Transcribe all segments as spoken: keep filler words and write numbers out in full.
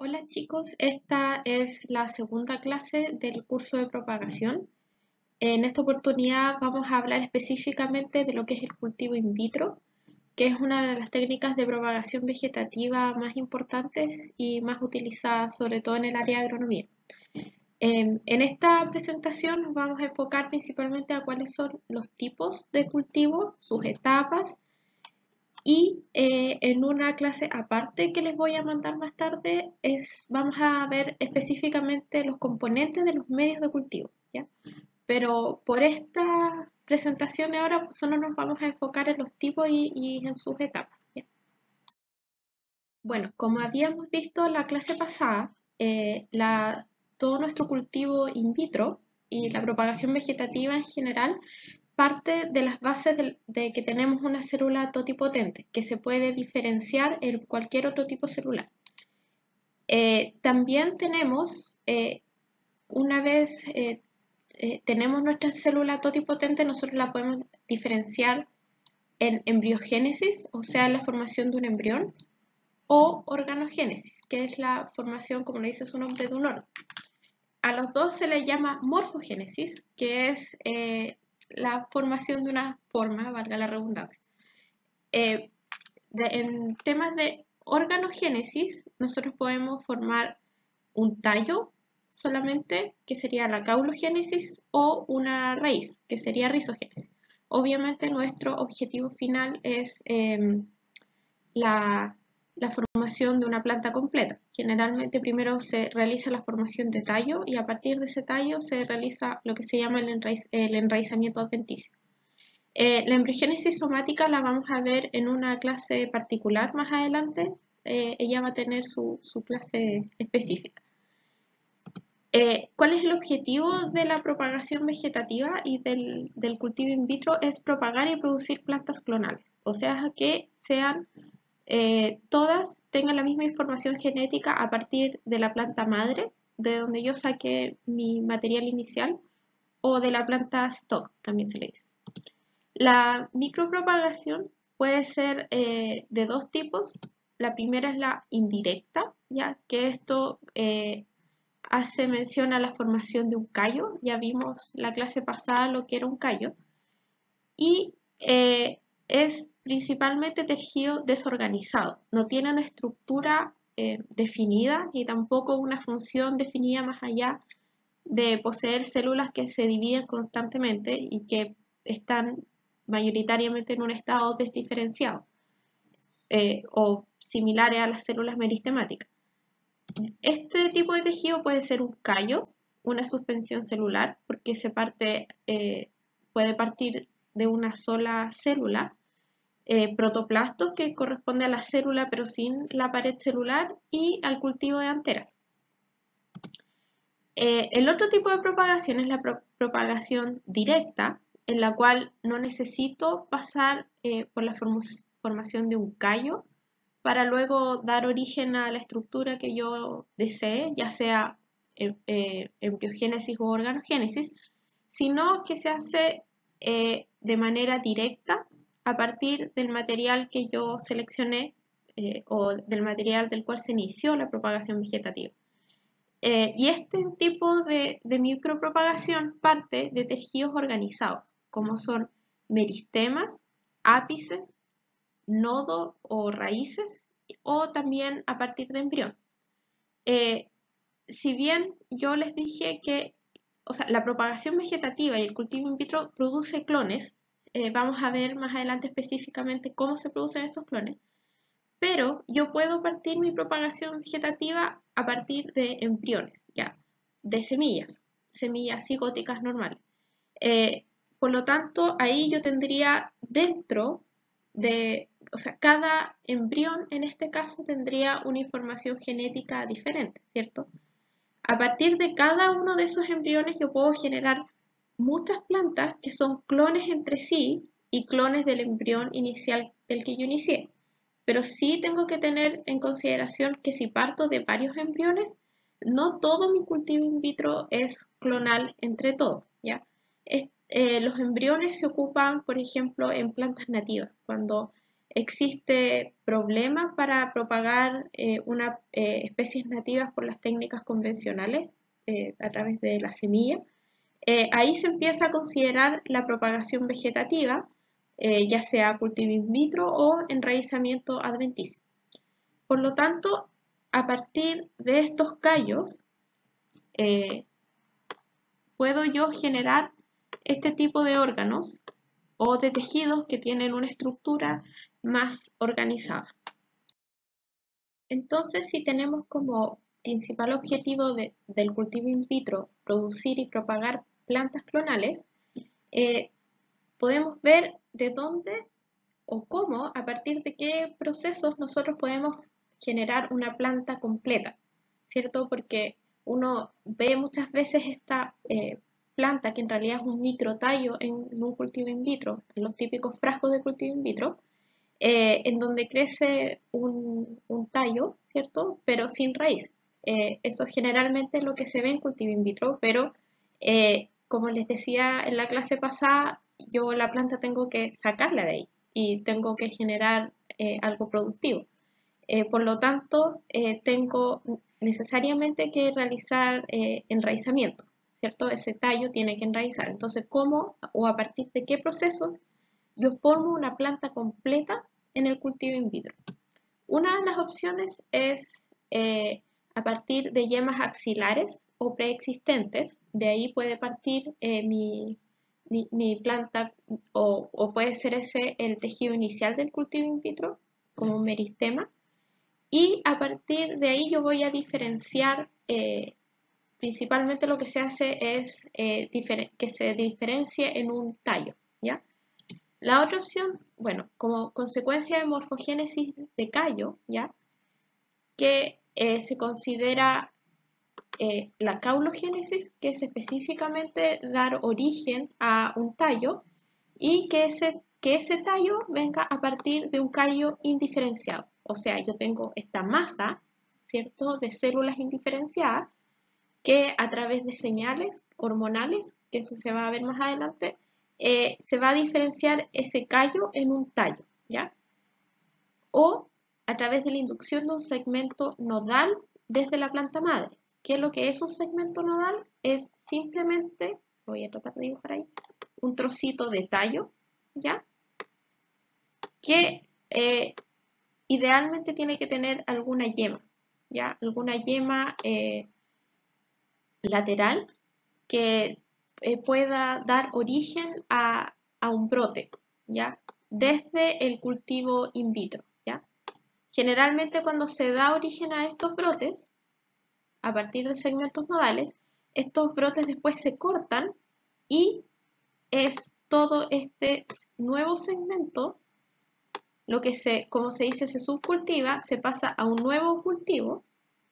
Hola chicos, esta es la segunda clase del curso de propagación. En esta oportunidad vamos a hablar específicamente de lo que es el cultivo in vitro, que es una de las técnicas de propagación vegetativa más importantes y más utilizadas, sobre todo en el área de agronomía. En, en esta presentación nos vamos a enfocar principalmente a cuáles son los tipos de cultivo, sus etapas, y eh, en una clase aparte que les voy a mandar más tarde, es, vamos a ver específicamente los componentes de los medios de cultivo, ¿ya? Pero por esta presentación de ahora solo nos vamos a enfocar en los tipos y, y en sus etapas, ¿ya? Bueno, como habíamos visto en la clase pasada, eh, la, todo nuestro cultivo in vitro y la propagación vegetativa en general parte de las bases de, de que tenemos una célula totipotente que se puede diferenciar en cualquier otro tipo celular. Eh, también tenemos, eh, una vez eh, eh, tenemos nuestra célula totipotente, nosotros la podemos diferenciar en embriogénesis, o sea, en la formación de un embrión, o organogénesis, que es la formación, como le dice su nombre, de un órgano. A los dos se les llama morfogénesis, que es eh, la formación de una forma, valga la redundancia. Eh, de, en temas de organogénesis, nosotros podemos formar un tallo solamente, que sería la caulogénesis, o una raíz, que sería rizogénesis. Obviamente nuestro objetivo final es eh, la, la formación de una planta completa. Generalmente primero se realiza la formación de tallo y a partir de ese tallo se realiza lo que se llama el, enraiz, el enraizamiento adventicio. Eh, la embriogénesis somática la vamos a ver en una clase particular más adelante. Eh, ella va a tener su, su clase específica. Eh, ¿Cuál es el objetivo de la propagación vegetativa y del, del cultivo in vitro? Es propagar y producir plantas clonales, o sea que sean eh, todas tengan la misma información genética a partir de la planta madre, de donde yo saqué mi material inicial, o de la planta stock, también se le dice. La micropropagación puede ser eh, de dos tipos. La primera es la indirecta, ya que esto eh, hace mención a la formación de un callo. Ya vimos la clase pasada lo que era un callo. Y eh, es principalmente tejido desorganizado. No tiene una estructura eh, definida ni tampoco una función definida más allá de poseer células que se dividen constantemente y que están mayoritariamente en un estado desdiferenciado eh, o similares a las células meristemáticas. Este tipo de tejido puede ser un callo, una suspensión celular, porque se parte, eh, puede partir de una sola célula, eh, protoplastos, que corresponde a la célula pero sin la pared celular, y al cultivo de anteras. Eh, el otro tipo de propagación es la pro propagación directa, en la cual no necesito pasar eh, por la form formación de un callo para luego dar origen a la estructura que yo desee, ya sea eh, eh, embriogénesis o organogénesis, sino que se hace eh, de manera directa a partir del material que yo seleccioné eh, o del material del cual se inició la propagación vegetativa. Eh, y este tipo de, de micropropagación parte de tejidos organizados, como son meristemas, ápices, nodo o raíces, o también a partir de embrión. Eh, si bien yo les dije que, o sea, la propagación vegetativa y el cultivo in vitro produce clones, eh, vamos a ver más adelante específicamente cómo se producen esos clones, pero yo puedo partir mi propagación vegetativa a partir de embriones, ya, de semillas, semillas cigóticas normales. Eh, por lo tanto, ahí yo tendría dentro de, o sea, cada embrión en este caso tendría una información genética diferente, ¿cierto? A partir de cada uno de esos embriones yo puedo generar muchas plantas que son clones entre sí y clones del embrión inicial del que yo inicié. Pero sí tengo que tener en consideración que si parto de varios embriones, no todo mi cultivo in vitro es clonal entre todos, ¿ya? Es, eh, los embriones se ocupan, por ejemplo, en plantas nativas, cuando existe problema para propagar eh, una, eh, especies nativas por las técnicas convencionales eh, a través de la semilla. Eh, ahí se empieza a considerar la propagación vegetativa, eh, ya sea cultivo in vitro o enraizamiento adventicio. Por lo tanto, a partir de estos callos, eh, puedo yo generar este tipo de órganos o de tejidos que tienen una estructura más organizada. Entonces, si tenemos como principal objetivo de, del cultivo in vitro producir y propagar plantas clonales, eh, podemos ver de dónde o cómo, a partir de qué procesos nosotros podemos generar una planta completa, ¿cierto? Porque uno ve muchas veces esta eh, planta que en realidad es un microtallo en, en un cultivo in vitro, en los típicos frascos de cultivo in vitro, eh, en donde crece un, un, tallo, ¿cierto? Pero sin raíz. Eh, eso generalmente es lo que se ve en cultivo in vitro, pero eh, como les decía en la clase pasada, yo la planta tengo que sacarla de ahí y tengo que generar eh, algo productivo. Eh, por lo tanto, eh, tengo necesariamente que realizar eh, enraizamiento, ¿cierto? Ese tallo tiene que enraizar. Entonces, ¿cómo o a partir de qué procesos yo formo una planta completa en el cultivo in vitro? Una de las opciones es eh, a partir de yemas axilares o preexistentes. De ahí puede partir eh, mi, mi, mi, planta o, o puede ser ese el tejido inicial del cultivo in vitro como un meristema. Y a partir de ahí yo voy a diferenciar, eh, principalmente lo que se hace es eh, que se diferencie en un tallo, ¿ya? La otra opción, bueno, como consecuencia de morfogénesis de callo, ¿ya? Que eh, se considera eh, la caulogénesis, que es específicamente dar origen a un tallo y que ese, que ese tallo venga a partir de un callo indiferenciado. O sea, yo tengo esta masa, ¿cierto?, de células indiferenciadas que a través de señales hormonales, que eso se va a ver más adelante, eh, se va a diferenciar ese callo en un tallo, ¿ya? O a través de la inducción de un segmento nodal desde la planta madre. ¿Qué es lo que es un segmento nodal? Es simplemente, voy a tratar de dibujar ahí, un trocito de tallo, ¿ya? Que eh, idealmente tiene que tener alguna yema, ¿ya? Alguna yema eh, lateral que eh, pueda dar origen a, a un brote, ¿ya? Desde el cultivo in vitro, ¿ya? Generalmente cuando se da origen a estos brotes, a partir de segmentos nodales, estos brotes después se cortan y es todo este nuevo segmento, lo que se, como se dice, se subcultiva, se pasa a un nuevo cultivo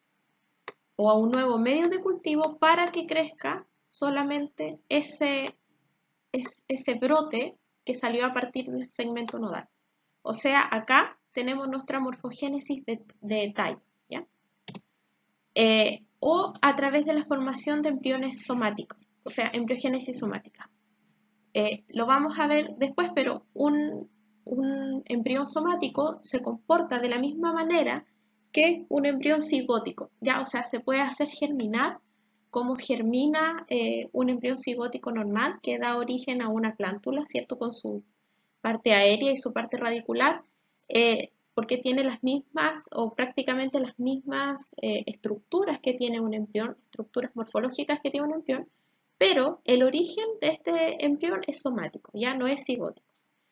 o a un nuevo medio de cultivo para que crezca solamente ese, ese brote que salió a partir del segmento nodal. O sea, acá tenemos nuestra morfogénesis de, de tallo, ¿ya? Eh, o a través de la formación de embriones somáticos, o sea, embriogénesis somática. Eh, lo vamos a ver después, pero un, un embrión somático se comporta de la misma manera que un embrión cigótico, ¿ya? O sea, se puede hacer germinar como germina eh, un embrión cigótico normal que da origen a una plántula, ¿cierto? Con su parte aérea y su parte radicular, eh, porque tiene las mismas o prácticamente las mismas eh, estructuras que tiene un embrión, estructuras morfológicas que tiene un embrión, pero el origen de este embrión es somático, ya no es cigótico.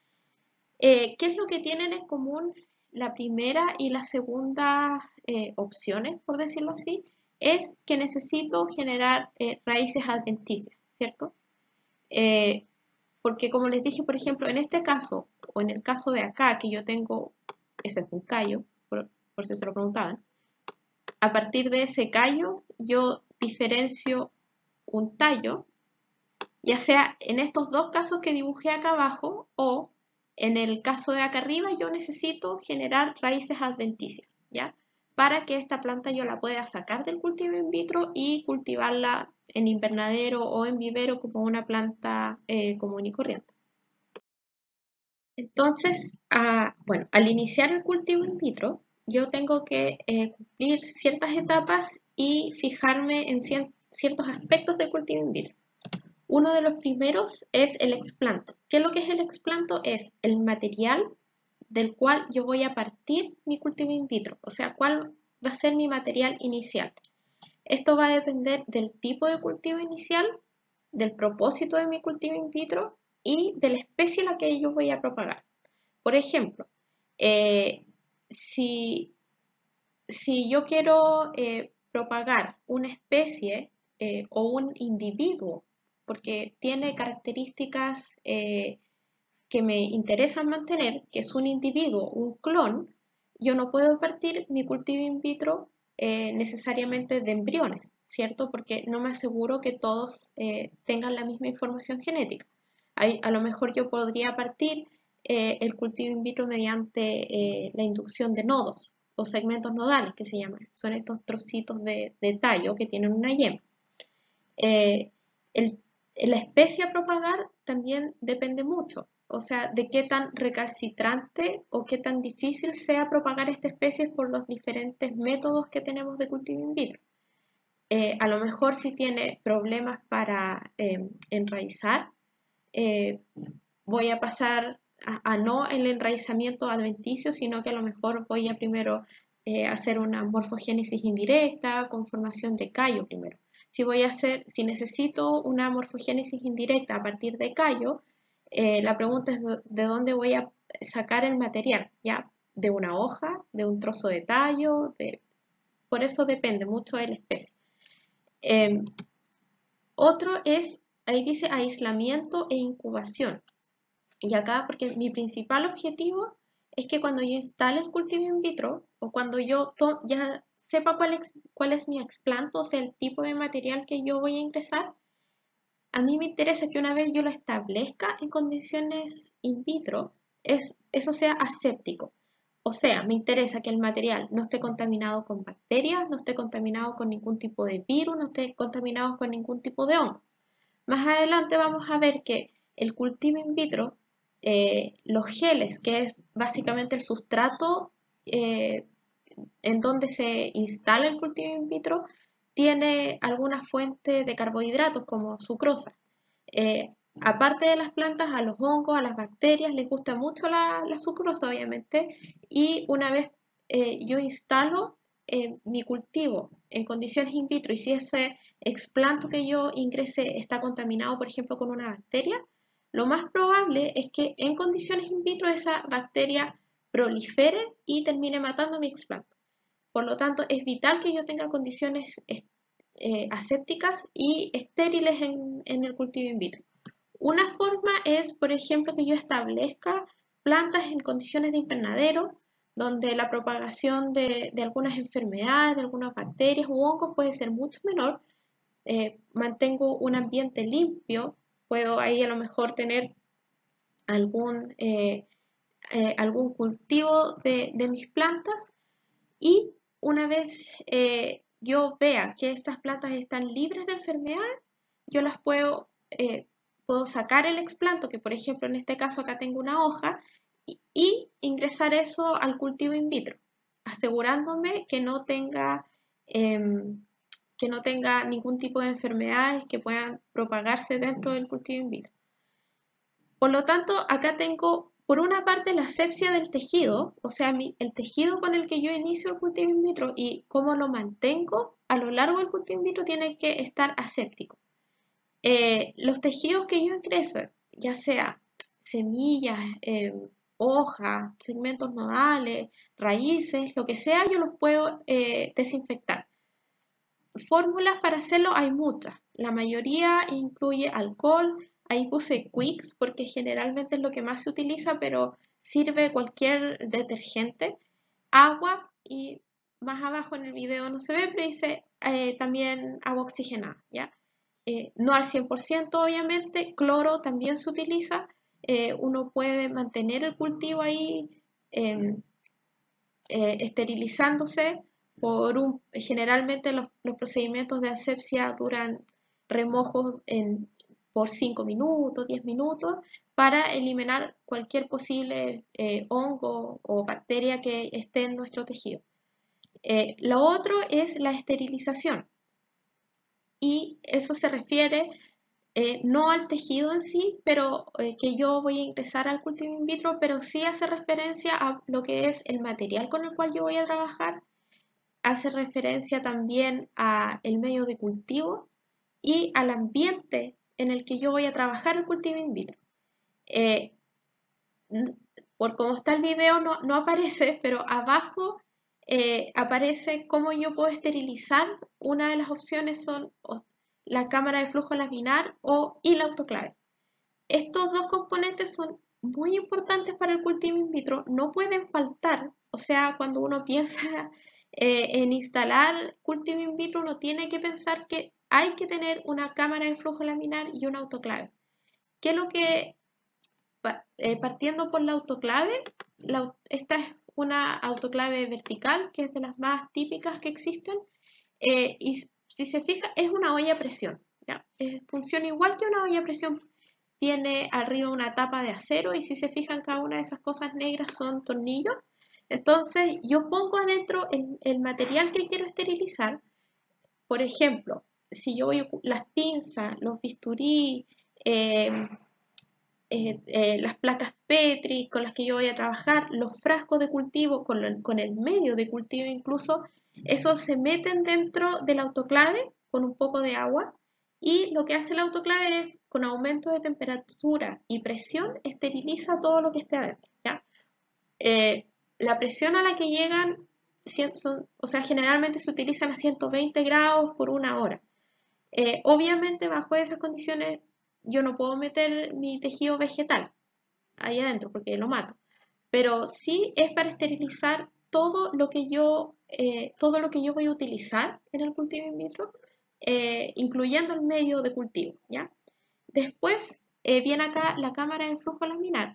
Eh, ¿Qué es lo que tienen en común la primera y la segunda eh, opciones, por decirlo así? Es que necesito generar eh, raíces adventicias, ¿cierto? Eh, porque como les dije, por ejemplo, en este caso, o en el caso de acá, que yo tengo, ese es un callo, por, por si se lo preguntaban, a partir de ese callo yo diferencio un tallo, ya sea en estos dos casos que dibujé acá abajo, o en el caso de acá arriba yo necesito generar raíces adventicias, ¿ya? Para que esta planta yo la pueda sacar del cultivo in vitro y cultivarla en invernadero o en vivero como una planta eh, común y corriente. Entonces, ah, bueno, al iniciar el cultivo in vitro, yo tengo que eh, cumplir ciertas etapas y fijarme en cien- ciertos aspectos del cultivo in vitro. Uno de los primeros es el explanto. ¿Qué es lo que es el explanto? Es el material del cual yo voy a partir mi cultivo in vitro, o sea, cuál va a ser mi material inicial. Esto va a depender del tipo de cultivo inicial, del propósito de mi cultivo in vitro y de la especie a la que yo voy a propagar. Por ejemplo, eh, si, si, yo quiero eh, propagar una especie eh, o un individuo, porque tiene características eh, que me interesan mantener, que es un individuo, un clon, yo no puedo partir mi cultivo in vitro eh, necesariamente de embriones, ¿cierto? Porque no me aseguro que todos eh, tengan la misma información genética. Hay, a lo mejor yo podría partir eh, el cultivo in vitro mediante eh, la inducción de nodos o segmentos nodales, que se llaman. Son estos trocitos de, de tallo que tienen una yema. Eh, el, la especie a propagar también depende mucho, o sea, de qué tan recalcitrante o qué tan difícil sea propagar esta especie por los diferentes métodos que tenemos de cultivo in vitro. Eh, a lo mejor si tiene problemas para eh, enraizar, eh, voy a pasar a, a, no el enraizamiento adventicio, sino que a lo mejor voy a primero eh, hacer una morfogénesis indirecta con formación de callo primero. Si voy a hacer, si necesito una morfogénesis indirecta a partir de callo, eh, la pregunta es de dónde voy a sacar el material, ¿ya? De una hoja, de un trozo de tallo, de... por eso depende mucho de la especie. Eh, otro es, ahí dice aislamiento e incubación. Y acá, porque mi principal objetivo es que cuando yo instale el cultivo in vitro o cuando yo ya sepa cuál es, cuál es mi explanto, o sea, el tipo de material que yo voy a ingresar, a mí me interesa que una vez yo lo establezca en condiciones in vitro, es, eso sea aséptico. O sea, me interesa que el material no esté contaminado con bacterias, no esté contaminado con ningún tipo de virus, no esté contaminado con ningún tipo de hongo. Más adelante vamos a ver que el cultivo in vitro, eh, los geles, que es básicamente el sustrato eh, en donde se instala el cultivo in vitro, tiene alguna fuente de carbohidratos como sucrosa. Eh, aparte de las plantas, a los hongos, a las bacterias les gusta mucho la, la sucrosa, obviamente, y una vez eh, yo instalo eh, mi cultivo en condiciones in vitro y si ese explanto que yo ingrese está contaminado, por ejemplo, con una bacteria, lo más probable es que en condiciones in vitro esa bacteria prolifere y termine matando mi explanto. Por lo tanto, es vital que yo tenga condiciones eh, asépticas y estériles en, en el cultivo in vitro. Una forma es, por ejemplo, que yo establezca plantas en condiciones de invernadero, donde la propagación de, de algunas enfermedades, de algunas bacterias u hongos puede ser mucho menor. Eh, mantengo un ambiente limpio, puedo ahí a lo mejor tener algún, eh, eh, algún cultivo de, de, mis plantas y una vez eh, yo vea que estas plantas están libres de enfermedad, yo las puedo, eh, puedo sacar el explanto, que por ejemplo en este caso acá tengo una hoja, y, y ingresar eso al cultivo in vitro, asegurándome que no tenga, eh, que no tenga ningún tipo de enfermedades que puedan propagarse dentro del cultivo in vitro. Por lo tanto, acá tengo por una parte la asepsia del tejido, o sea, mi, el tejido con el que yo inicio el cultivo in vitro y cómo lo mantengo a lo largo del cultivo in vitro tiene que estar aséptico. Eh, los tejidos que yo ingreso, ya sea semillas, eh, hojas, segmentos nodales, raíces, lo que sea, yo los puedo eh, desinfectar. Fórmulas para hacerlo hay muchas. La mayoría incluye alcohol. Ahí puse Quicks porque generalmente es lo que más se utiliza, pero sirve cualquier detergente. Agua y más abajo en el video no se ve, pero dice eh, también agua oxigenada, ¿ya? Eh, no al cien por ciento obviamente. Cloro también se utiliza. Eh, uno puede mantener el cultivo ahí eh, eh, esterilizándose por un, generalmente los, los procedimientos de asepsia duran remojos en por cinco minutos, diez minutos, para eliminar cualquier posible eh, hongo o bacteria que esté en nuestro tejido. Eh, lo otro es la esterilización, y eso se refiere eh, no al tejido en sí, pero eh, que yo voy a ingresar al cultivo in vitro, pero sí hace referencia a lo que es el material con el cual yo voy a trabajar, hace referencia también a el medio de cultivo y al ambiente en el que yo voy a trabajar el cultivo in vitro. Eh, por como está el video no, no aparece, pero abajo eh, aparece cómo yo puedo esterilizar. Una de las opciones son la cámara de flujo laminar o y la autoclave. Estos dos componentes son muy importantes para el cultivo in vitro, no pueden faltar. O sea, cuando uno piensa eh, en instalar cultivo in vitro, uno tiene que pensar que hay que tener una cámara de flujo laminar y una autoclave. ¿Qué es lo que, eh, partiendo por la autoclave, la, esta es una autoclave vertical, que es de las más típicas que existen, eh, y si se fija, es una olla a presión, ¿ya? Eh, funciona igual que una olla a presión. Tiene arriba una tapa de acero y si se fijan, cada una de esas cosas negras son tornillos. Entonces yo pongo adentro el, el material que quiero esterilizar. Por ejemplo, si yo voy las pinzas, los bisturí, eh, eh, eh, las placas Petri con las que yo voy a trabajar, los frascos de cultivo con, lo, con el medio de cultivo incluso, esos se meten dentro del autoclave con un poco de agua, y lo que hace el autoclave es, con aumento de temperatura y presión, esteriliza todo lo que esté adentro, ¿ya? Eh, la presión a la que llegan, son, o sea, generalmente se utilizan a ciento veinte grados por una hora. Eh, obviamente, bajo esas condiciones, yo no puedo meter mi tejido vegetal ahí adentro porque lo mato. Pero sí es para esterilizar todo lo que yo, eh, todo lo que yo voy a utilizar en el cultivo in vitro, eh, incluyendo el medio de cultivo, ¿ya? Después eh, viene acá la cámara de flujo laminar,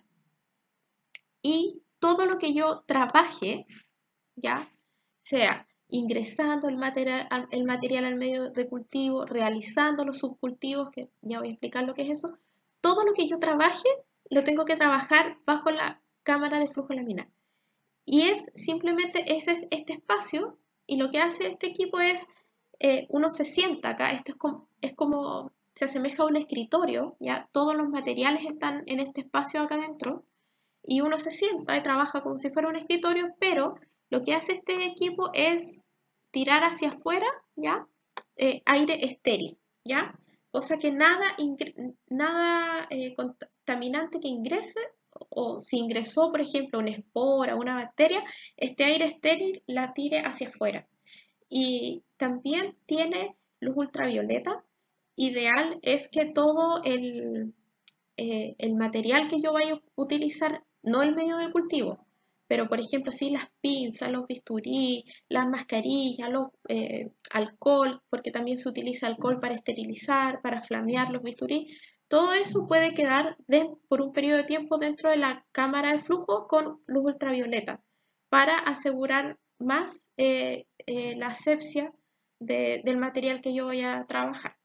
y todo lo que yo trabaje, ¿ya? Sea ingresando el material, el material al medio de cultivo, realizando los subcultivos, que ya voy a explicar lo que es eso, todo lo que yo trabaje lo tengo que trabajar bajo la cámara de flujo laminar. Y es simplemente ese es este espacio, y lo que hace este equipo es, eh, uno se sienta acá, esto es como, es como, se asemeja a un escritorio, ¿ya? Todos los materiales están en este espacio acá adentro, y uno se sienta y trabaja como si fuera un escritorio, pero lo que hace este equipo es tirar hacia afuera, ¿ya? Eh, aire estéril, ¿ya? Cosa que nada, nada eh, contaminante que ingrese, o si ingresó, por ejemplo, una espora, una bacteria, este aire estéril la tire hacia afuera. Y también tiene luz ultravioleta. Ideal es que todo el, eh, el material que yo vaya a utilizar, no el medio de cultivo, pero por ejemplo, sí las pinzas, los bisturí, las mascarillas, los, eh, alcohol, porque también se utiliza alcohol para esterilizar, para flamear los bisturí, todo eso puede quedar de, por un periodo de tiempo dentro de la cámara de flujo con luz ultravioleta, para asegurar más eh, eh, la asepsia de, del material que yo voy a trabajar.